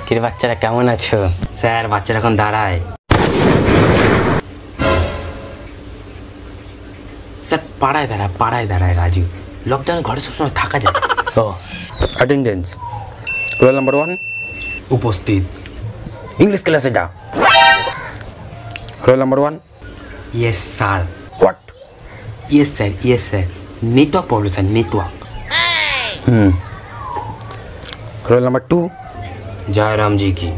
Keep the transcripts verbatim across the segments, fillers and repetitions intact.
কির বাচ্চারা কেমন আছো? স্যার বাচ্চারা এখন দাঁড়ায়। স্যার পাড়ায় দাঁড়ায় পাড়ায় দাঁড়ায় রাজু। লকডাউনে ঘরে সবসময় থাকা যায়। ও অ্যাটেন্ডেন্স। রোল নাম্বার ওয়ান উপস্থিত। ইংলিশ ক্লাসে যা। Roll number one. Yes sir. What? Yes sir yes sir. Network problem sir, network. Hmm. Roll number two. Jairamji কি?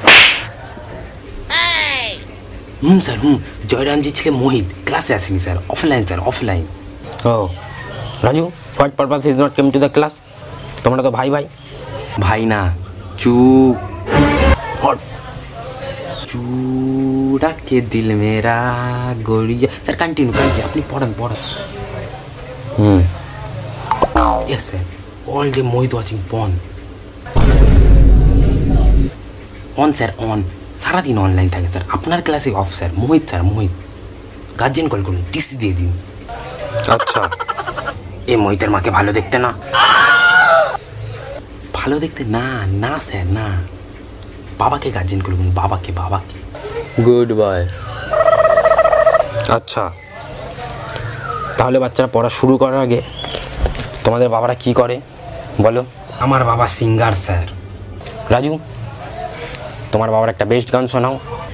Hmm sir hmm. জয়রামজি ছেলে মোহিত ক্লাসে আসেনি স্যার, অফলাইন স্যার অফলাইন। ও Raju, what purpose is not came to the class? তোমরা তো ভাই ভাই। ভাই না, চু হোয়াট? चूड़ा के दिल मेरा गोरिया। सर कंटिन्यू कंटिन्यू, अपनी पढ़न पढ़न। Hmm. Yes sir. All day Mohit watching porn. On sir on. सारा दिन ऑनलाइन থাকে স্যার। আপনার ক্লাসে off sir. Mohit sir Mohit. Guardian call করুন, টিসি দিয়ে দিন। আচ্ছা। এ মোহিতের মাকে ভালো দেখতে না? ভালো দেখতে না না স্যার না। বাবাকে গার্জিয়ান করুন, বাবাকে বাবাকে। Good boy. আচ্ছা, তাহলে বাচ্চারা পড়া শুরু করার আগে তোমাদের বাবারা কি করে বলো? আমার বাবা সিঙ্গার স্যার। রাজু, তোমার বাবার একটা বেস্ট গান শোনাও।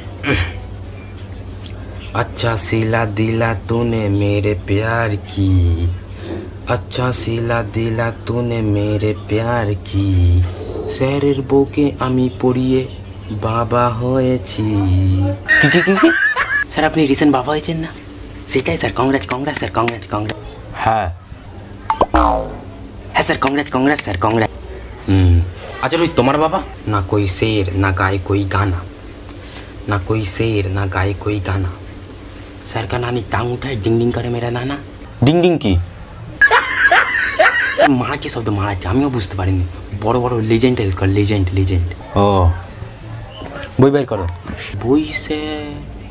अच्छा सिला दिला तूने मेरे प्यार की, अच्छा सिला दिला तूने मेरे प्यार की, স্যারের বউকে আমি পড়িয়ে বাবা হয়েছি। কি কি কি কি? স্যার আপনি রিসেন্ট বাবা হয়েছেন না, সেটাই স্যার। কংগ্রেস কংগ্রেস স্যার, কংগ্রেস কংগ্রেস। হ্যাঁ হ্যাঁ sir, Congress Congress sir, Congress. Hmm. अच्छा रोहित, तुम्हारा बाबा ना कोई शेर ना गाए कोई गाना, ना कोई शेर ना गाए कोई गाना, सर का नानी टांग उठाए डिंग डिंग करे मेरा नाना। ডিং ডিং কি? স্যার মারাঠি শব্দ, মারাঠি আমিও বুঝতে পারিনি। বড় বড় লেজেন্ড ইউজ কর, লেজেন্ড লেজেন্ড। ও বই বের করো। বই স্যার,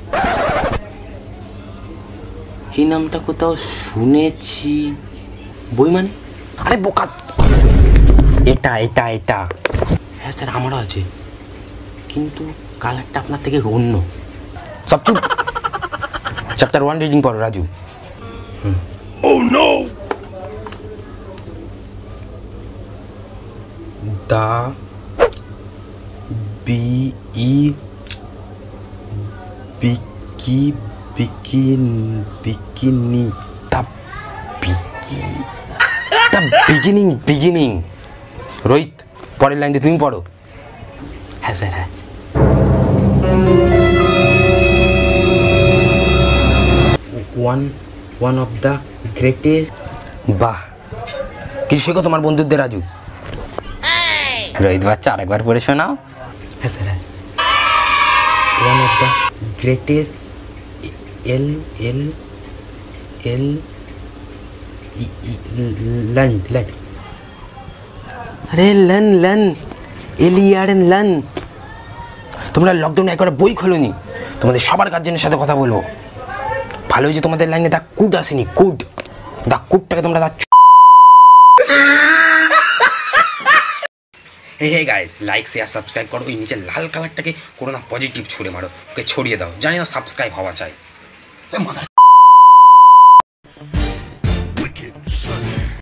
এই নামটা কোথাও শুনেছি। বই মানে? আরে বোকা, এটা এটা এটা। হ্যাঁ স্যার আমারও আছে, কিন্তু কালারটা আপনার থেকে অন্য। সব চুপ। চ্যাপ্টার ওয়ান রিডিং পড়ো Raju. Oh no. The B E বিকি বিকিন বিকিনি। দা বিগি দা বিগিনিং বিগিনিং। রোহিত, পরের লাইন দিয়ে তুমি পড়ো। হ্যাঁ স্যার হ্যাঁ। One one of the greatest. বাহ, কি শেখো তোমার বন্ধুদের রাজু। রোহিত বাচ্চা আরেকবার পড়ে শোনাও। হ্যাঁ স্যার হ্যাঁ। One of the greatest L L L land land. আরে লন লন এলিয়ারেন লন। তোমরা লকডাউনে একবার বই খোলোনি, তোমাদের সবার গার্জেনের সাথে কথা বলবো। ভালো হয়েছে তোমাদের লাইনে দা কুড আসেনি, কুড। দা কুডটাকে তোমরা দা। Hey hey guys, like share subscribe করো। ওই নিচে লাল কালারটাকে করোনা পজিটিভ ছুঁড়ে মারো, ওকে ছড়িয়ে দাও। জানি না সাবস্ক্রাইব হওয়া চাই।